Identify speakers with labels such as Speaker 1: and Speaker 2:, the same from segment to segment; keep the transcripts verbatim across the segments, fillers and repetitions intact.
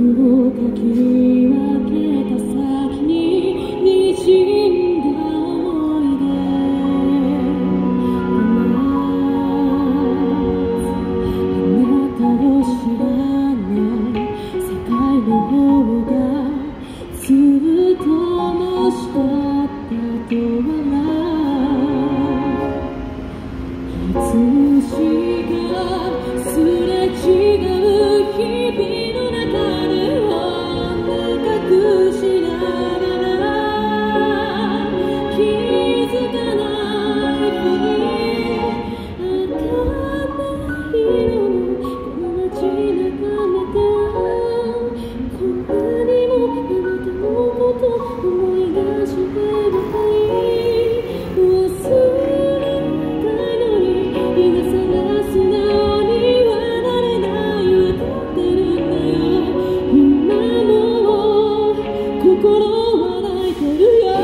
Speaker 1: をかき分けた先に滲んだ想い出あなたを知らない世界の方がずっともしたったと笑ういつしかすれ違う日々の中で隠しながら気づかないふり赤な色のこの街眺めてはこんなにもあなたのこと思い出してばかり忘れたいのに今さら素直にはなれないわかってるんだよ今も心は泣いてるよ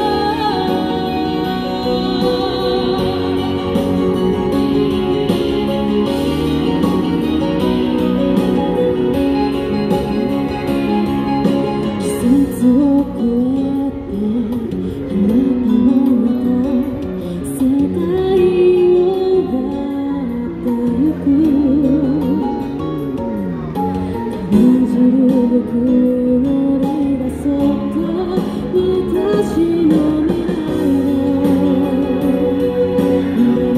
Speaker 1: 季節を越えてあなたもまた世界を奪ってゆく感じる僕よりがそっと私の未来で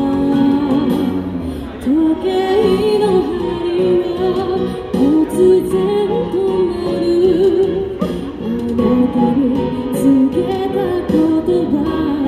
Speaker 1: 時計の針は突然止まるあなたに告げた言葉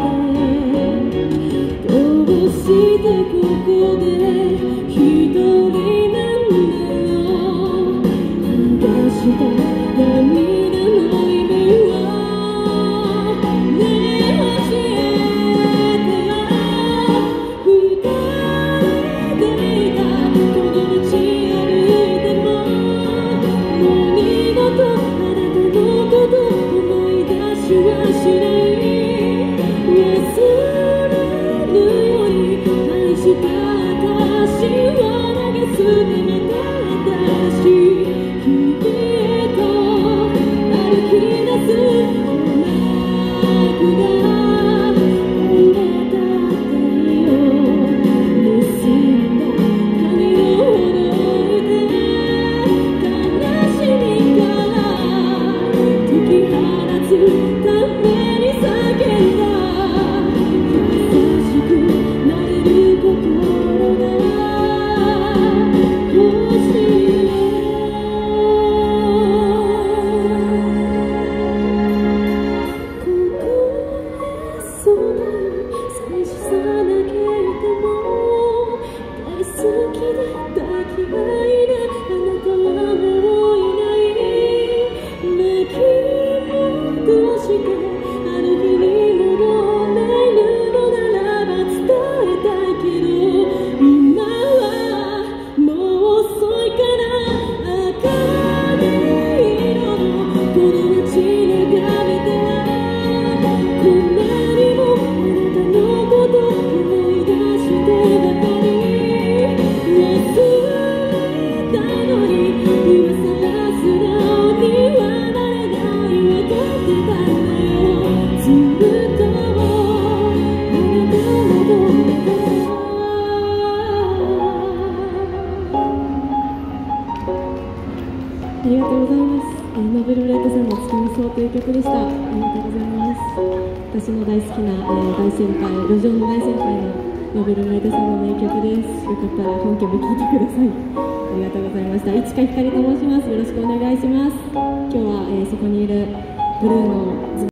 Speaker 1: でどうしてここで一人なんだろう流した涙の意味はねえ教えてよ二人でいたこの道歩いてももう二度とあなたのこと思い出しはしない忘れるより愛した私を投げ捨てまた新しい日々へと歩き出す鼓膜が揺れたっていいよ結んだ髪のほどいて悲しみから解き放つために叫んだ優しくなれる心が欲しいここへそうだ寂しさだけいても大好きで大嫌いなあなたはもういない巻き戻してある日に戻れるのならば伝えたいけど今はもう遅いから赤い色のこの街眺めてはこんなにもあなたのこと思い出してばかり忘れたいのに今さら素直にはなれないわかってたんだよずっとあなたのことありがとうございます。えーノベルライトさんの月見草という曲でした。ありがとうございます。私の大好きな、えー大先輩、路上の大先輩のノベルライトさんの名曲です。よかったら本曲聴いてください。ありがとうございました。市川ひかりと申します。よろしくお願いします。今日は、えーそこにいるブルーの